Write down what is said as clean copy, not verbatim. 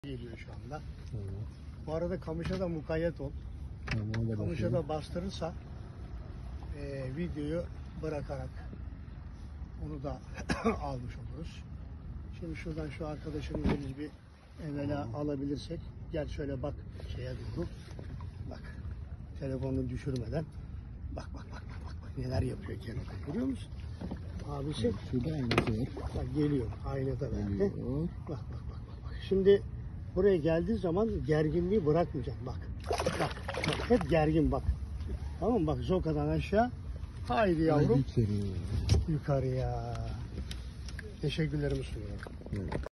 geliyor şu anda. Evet. Bu arada kamışa da mukayyet ol. Tamam, Kamışa da bastırırsa videoyu bırakarak onu da almış oluruz. Şimdi şuradan şu arkadaşımızı biz bir evvela alabilirsek. Gel şöyle bak şeye doğru. Bak. Telefonunu düşürmeden. Bak neler yapıyor kenara. Görüyor musun? Abisi. Şurada aynası var. Bak geliyor. Aynada verdi. Geliyor. Bak. Şimdi buraya geldiği zaman gerginliği bırakmayacağım. Bak. Hep gergin bak. Tamam mı? Bak zokadan aşağı. Haydi yavrum. Haydi içeri. Yukarıya. Teşekkürlerimi sunuyorum. Evet.